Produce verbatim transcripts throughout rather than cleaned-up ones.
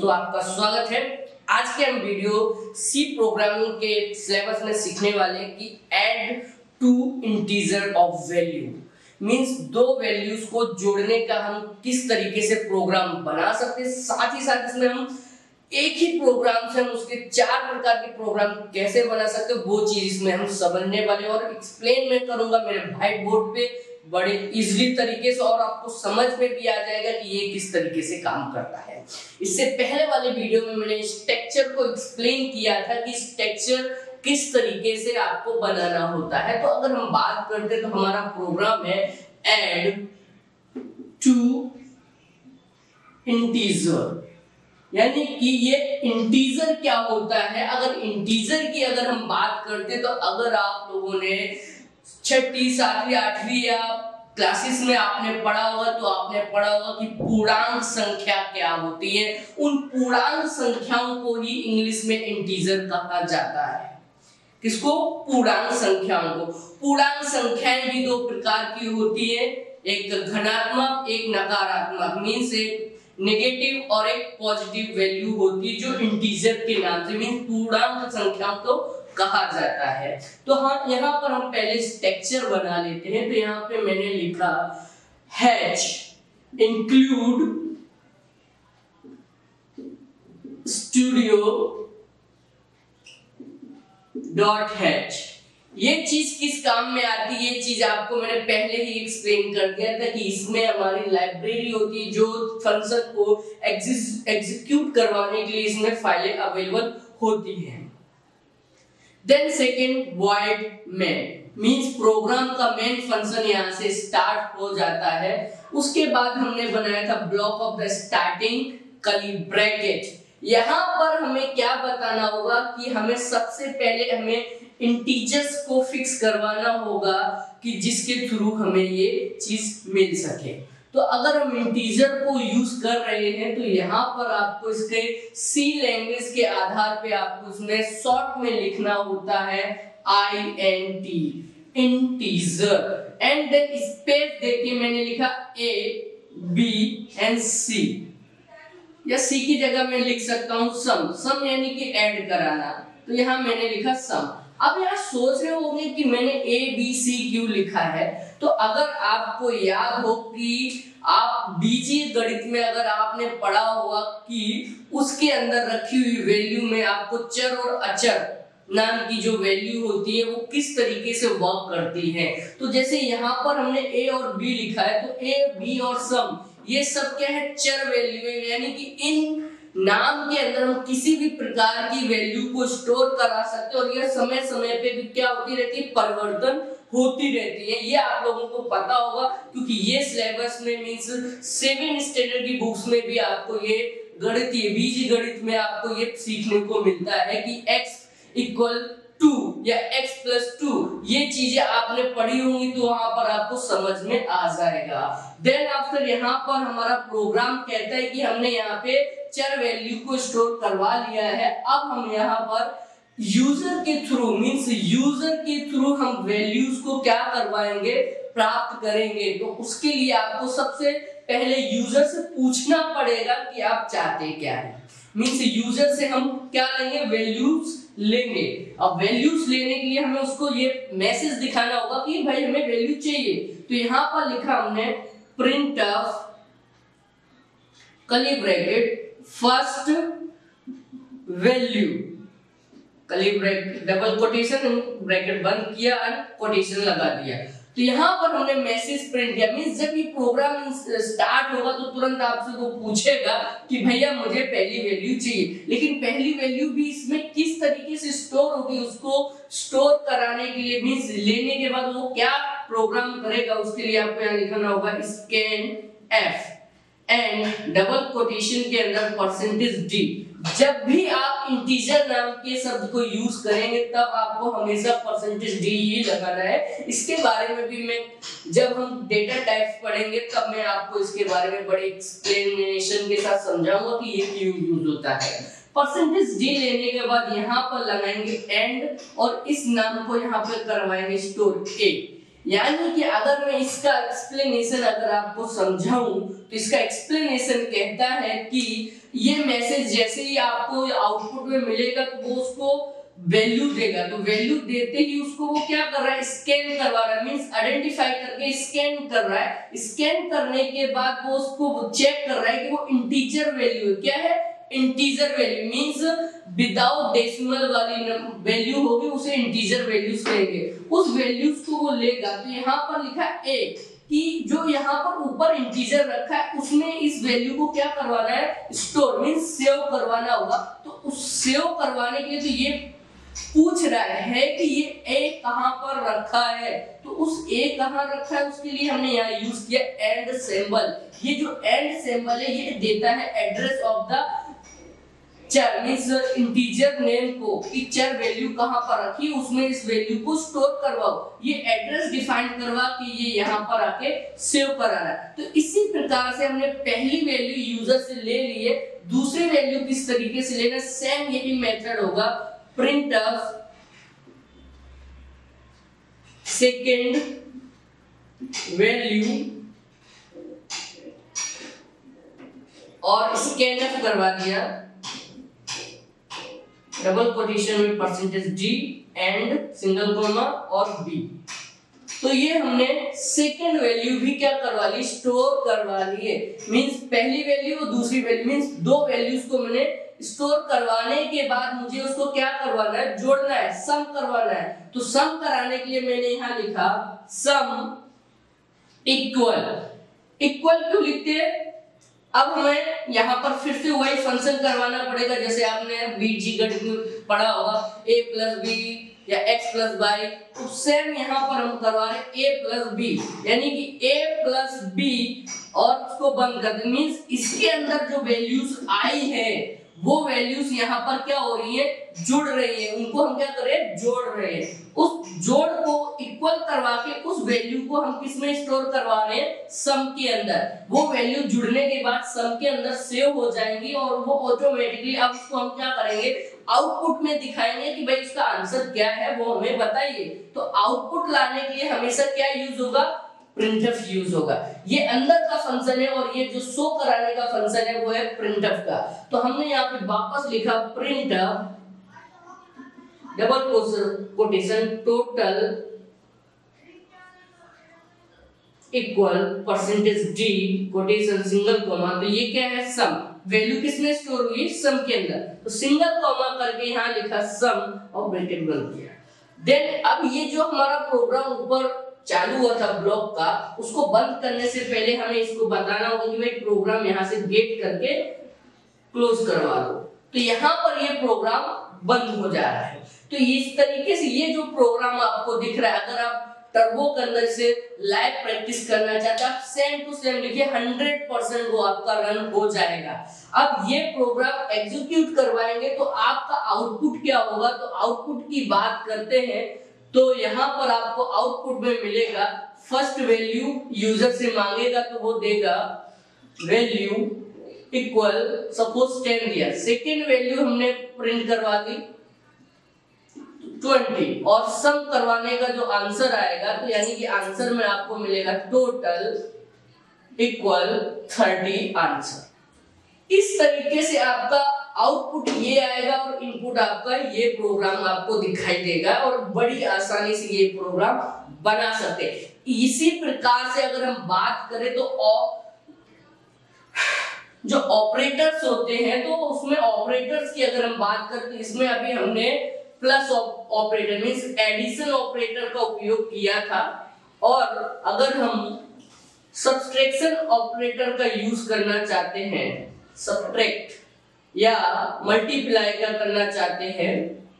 दोस्तों आपका स्वागत है। आज के हम वीडियो सी प्रोग्रामिंग के सिलेबस में सीखने वाले कि add two integer of value means दो वैल्यूज को जोड़ने का हम किस तरीके से प्रोग्राम बना सकते हैं, साथ ही साथ इसमें हम एक ही प्रोग्राम से हम उसके चार प्रकार के प्रोग्राम कैसे बना सकते हैं वो चीज इसमें हम समझने वाले और एक्सप्लेन मैं करूंगा मेरे व्हाइट बोर्ड पे बड़े इजीली तरीके से और आपको समझ में भी आ जाएगा कि ये किस तरीके से काम करता है। इससे पहले वाले वीडियो में मैंने स्ट्रक्चर को एक्सप्लेन किया था कि स्ट्रक्चर किस तरीके से आपको बनाना होता है। तो अगर हम बात करते हैं तो हमारा प्रोग्राम है ऐड टू इंटीजर, यानी कि ये इंटीजर क्या होता है। अगर इंटीजर की अगर हम बात करते हैं तो अगर आप लोगों ने छठी सातवीं आठवीं या क्लासेस में आपने पढ़ा होगा तो आपने पढ़ा होगा कि पूर्णांक संख्या क्या होती है। उन पूर्णांक संख्याओं को ही इंग्लिश में इंटीजर कहा जाता है। किसको? पूर्णांक संख्याओं को। पूर्णांक संख्याएं भी दो प्रकार की होती है, एक धनात्मक एक नकारात्मक, मींस एक नेगेटिव और एक पॉजिटिव वैल्यू होती है जो इंटीजर के नाम से मींस पूर्णांक संख्याओं को कहा जाता है। तो हाँ, यहाँ पर हम पहले स्ट्रक्चर बना लेते हैं। तो यहाँ पे मैंने लिखा hash include studio dot h. ये चीज किस काम में आती है, ये चीज आपको मैंने पहले ही एक्सप्लेन कर दिया था कि इसमें हमारी लाइब्रेरी होती है जो फंक्शन को एग्जीक्यूट करवाने के लिए इसमें फाइलें अवेलेबल होती हैं। Then second void main means program का मेन फंक्शन यहाँ से स्टार्ट हो जाता है। उसके बाद हमने बनाया था block of the starting curly bracket. यहाँ पर हमें क्या बताना होगा कि हमें सबसे पहले हमें इंटीजर्स को फिक्स करवाना होगा कि जिसके थ्रू हमें ये चीज मिल सके। तो अगर हम इंटीजर को यूज कर रहे हैं तो यहाँ पर आपको इसके सी लैंग्वेज के आधार पे आपको इसमें शॉर्ट में लिखना होता है I N T integer and then space देके मैंने लिखा ए बी एंड सी, या सी की जगह मैं लिख सकता हूँ सम। सम यानी कि ऐड कराना, तो यहाँ मैंने लिखा सम। अब यहाँ सोच रहे होंगे कि मैंने ए बी सी क्यों लिखा है। तो अगर आपको याद हो कि आप बीजीय गणित में अगर आपने पढ़ा होगा कि उसके अंदर रखी हुई वैल्यू में आपको चर और अचर नाम की जो वैल्यू होती है वो किस तरीके से वर्क करती है। तो जैसे यहाँ पर हमने ए और बी लिखा है तो ए बी और सम ये सब क्या है, चर वैल्यू है, यानी कि इन नाम के अंदर हम किसी भी प्रकार की वैल्यू को स्टोर करा सकते हैं और यह समय समय पे भी क्या होती रहती है, परिवर्तन होती रहती है। ये आप लोगों को पता होगा क्योंकि ये सिलेबस में मींस सेवन स्टैंडर्ड की बुक्स में भी आपको ये गणित ये बीज गणित में आपको ये सीखने को मिलता है कि x इक्वल टू या x प्लस टू, ये चीजें आपने पढ़ी होंगी तो वहां पर आपको समझ में आ जाएगा। देन आफ्टर यहाँ पर हमारा प्रोग्राम कहता है कि हमने यहाँ पे चर वैल्यू को स्टोर करवा लिया है। अब हम यहाँ पर यूजर के थ्रू मींस यूजर के थ्रू हम वैल्यूज को क्या करवाएंगे, प्राप्त करेंगे। तो उसके लिए आपको सबसे पहले यूजर से पूछना पड़ेगा कि आप चाहते क्या है। मींस यूजर से हम क्या लेंगे, वैल्यूज लेंगे। अब वैल्यूज लेने के लिए हमें उसको ये मैसेज दिखाना होगा कि भाई हमें वैल्यू चाहिए। तो यहाँ पर लिखा हमने print of curly bracket first value, curly bracket double quotation bracket बंद किया और कोटेशन लगा दिया। तो यहाँ पर हमने मैसेज प्रिंट किया। मींस जब ये प्रोग्राम स्टार्ट होगा तो तुरंत आपसे वो पूछेगा कि भैया मुझे पहली वैल्यू चाहिए, लेकिन पहली वैल्यू भी इसमें किस तरीके से स्टोर होगी उसको स्टोर कराने के लिए मींस लेने के बाद वो क्या प्रोग्राम करेगा उसके लिए आपको यहाँ लिखना होगा scan f and double quotation के अंदर परसेंटेज डी। जब भी आप इंटीजर नाम के शब्द को यूज करेंगे तब आपको हमेशा परसेंटेज डी ही लगाना है। इसके बारे में भी मैं जब हम डेटा टाइप्स पढ़ेंगे तब मैं आपको इसके बारे में बड़े एक्सप्लेनेशन के साथ समझाऊंगा कि ये क्यों यूज होता है। परसेंटेज डी लेने के बाद यहाँ पर लगाएंगे एंड और इस नाम को यहाँ पर करवाएंगे स्टोर ए। यानी कि अगर मैं इसका एक्सप्लेनेशन अगर आपको समझाऊं तो इसका एक्सप्लेनेशन कहता है कि ये मैसेज जैसे ही आपको आउटपुट में मिलेगा तो वो उसको वैल्यू देगा, तो वैल्यू देते ही उसको वो क्या कर रहा है, स्कैन करवा रहा है, मींस आइडेंटिफाई करके स्कैन कर रहा है। स्कैन करने के बाद वो उसको चेक कर रहा है कि वो इंटीजर वैल्यू है, क्या है, integer value, means without decimal वाली वैल्यू होगी उसे इंटीजर वैल्यूज कहेंगे। उस वैल्यूज को वो लेगा, तो यहाँ पर लिखा है ए कि जो यहाँ पर ऊपर इंटीजर रखा है उसमें इस वैल्यू को क्या करवाना है, स्टोर, मींस सेव करवाना होगा। तो उस सेव करवाने के लिए तो ये पूछ रहा है कि ये ए कहां पर रखा है, तो उस ए कहां रखा है उसके लिए हमने यहाँ यूज किया एंड सिंबल। ये जो एंड सिंबल है ये देता है एड्रेस ऑफ द चर, मींस इंटीजर नेम को, कि चर वैल्यू कहां पर रखी उसमें इस वैल्यू को स्टोर करवाओ। ये एड्रेस डिफाइन करवा कि ये यहाँ पर आके सेव कराना है। तो इसी प्रकार से हमने पहली वैल्यू यूजर से ले लिए, दूसरी वैल्यू किस तरीके से लेना, सेम यही मेथड होगा, printf सेकेंड वैल्यू और स्कैनफ करवा दिया, डबल कोटेशन में percentage D and single comma और बी। तो ये हमने सेकेंड वैल्यू भी क्या करवा ली, स्टोर करवा लिए, मींस पहली वैल्यू और दूसरी वैल्यू, मींस दो वैल्यूज को मैंने स्टोर करवाने के बाद मुझे उसको क्या करवाना है, जोड़ना है, सम करवाना है। तो सम कराने के लिए मैंने यहां लिखा सम इक्वल। इक्वल क्यों लिखते हैं, अब हमें यहाँ पर फिर से वही फंक्शन करवाना पड़ेगा जैसे आपने बीजगणित में पढ़ा होगा, a प्लस बी या x प्लस वाई, तो सेम यहाँ पर हम करवा रहे हैं a प्लस बी, यानी कि a प्लस बी और उसको बंद कर दें, मींस इसके अंदर जो वैल्यूज आई है वो वैल्यूज यहाँ पर क्या हो रही है, जुड़ रही है, उनको हम क्या कर रहे हैं, जोड़ रहे हैं। उस जोड़ को इक्वल करवा के उस वैल्यू को हम किस में स्टोर करवा रहे हैं, सम के अंदर। वो वैल्यू जुड़ने के बाद सम के अंदर सेव हो जाएंगी और वो ऑटोमेटिकली अब उसको हम क्या करेंगे, आउटपुट में दिखाएंगे कि भाई इसका आंसर क्या है वो हमें बताइए। तो आउटपुट लाने के लिए हमेशा क्या यूज होगा, प्रिंटफ यूज होगा। ये अंदर का फंक्शन है और ये जो शो कराने का फंक्शन है वो है प्रिंटफ का। तो हमने यहाँ पे वापस लिखा printf double quotation total equal percentage D quotation single comma, तो ये क्या है, सम। वैल्यू किसमें स्टोर हुई, सम के अंदर, तो सिंगल कॉमा करके यहाँ लिखा सम और ब्रैकेट बंद किया। देन अब ये जो हमारा प्रोग्राम ऊपर चालू हुआ था ब्लॉक का, उसको बंद करने से पहले हमें इसको बताना होगा कि भाई प्रोग्राम यहाँ से गेट करके क्लोज करवा दो। तो यहाँ पर ये प्रोग्राम बंद हो जा रहा है। तो इस तरीके से ये जो प्रोग्राम आपको दिख रहा है, अगर आप टर्बो के अंदर से लाइव प्रैक्टिस करना चाहते हैं, आप सेम टू सेम लिखिए, हंड्रेड परसेंट वो आपका रन हो जाएगा। अब ये प्रोग्राम एग्जीक्यूट करवाएंगे तो आपका आउटपुट क्या होगा, तो आउटपुट की बात करते हैं तो यहाँ पर आपको आउटपुट में मिलेगा, फर्स्ट वैल्यू यूजर से मांगेगा तो वो देगा वैल्यू इक्वल सपोज टेन दिया, सेकेंड वैल्यू हमने प्रिंट करवा दी ट्वेंटी और सम करवाने का जो आंसर आएगा, तो यानी कि आंसर में आपको मिलेगा टोटल इक्वल थर्टी आंसर। इस तरीके से आपका आउटपुट ये आएगा और इनपुट आपका ये प्रोग्राम आपको दिखाई देगा और बड़ी आसानी से ये प्रोग्राम बना सकते हैं। इसी प्रकार से अगर हम बात करें तो जो ऑपरेटर्स होते हैं, तो उसमें ऑपरेटर्स की अगर हम बात करते हैं, इसमें अभी हमने plus operator means addition operator का उपयोग किया था, और अगर हम सब्सट्रैक्शन ऑपरेटर का यूज करना चाहते हैं, सब्ट्रैक्ट या मल्टीप्लाई का करना चाहते हैं,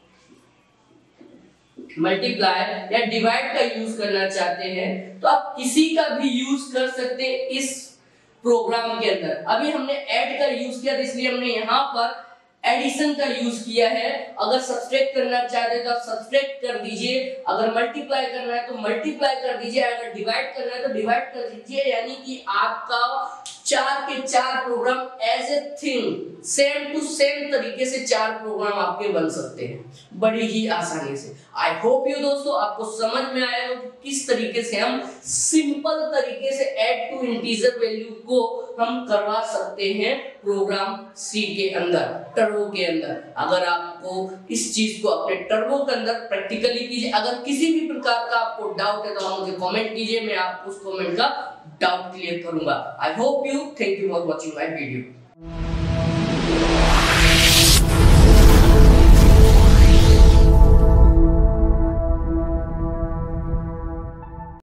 मल्टीप्लाई या डिवाइड का यूज करना चाहते हैं, तो आप किसी का भी यूज कर सकते हैं इस प्रोग्राम के अंदर। अभी हमने ऐड का यूज किया, इसलिए हमने यहाँ पर एडिशन का यूज किया है। अगर सब्सट्रैक्ट करना चाहते हैं तो आप सब्सट्रैक्ट कर दीजिए, अगर मल्टीप्लाई करना है तो मल्टीप्लाई कर दीजिए, अगर डिवाइड करना है तो डिवाइड कर दीजिए, यानी कि आपका चार के चार program as a thing same to same तरीके से चार प्रोग्राम आपके बन सकते हैं बड़ी ही आसानी से। आई होप यू दोस्तों आपको समझ में आया हो किस तरीके से हम सिंपल तरीके से ऐड टू इंटीजर वैल्यू को हम करवा सकते हैं प्रोग्राम सी के अंदर, टर्बो के अंदर। अगर आपको इस चीज को अपने टर्बो के अंदर प्रैक्टिकली कीजिए। अगर किसी भी प्रकार का आपको डाउट है तो आप मुझे कमेंट कीजिए, मैं आपको उस कमेंट का डाउट क्लियर करूंगा। I hope you, thank you for watching my video.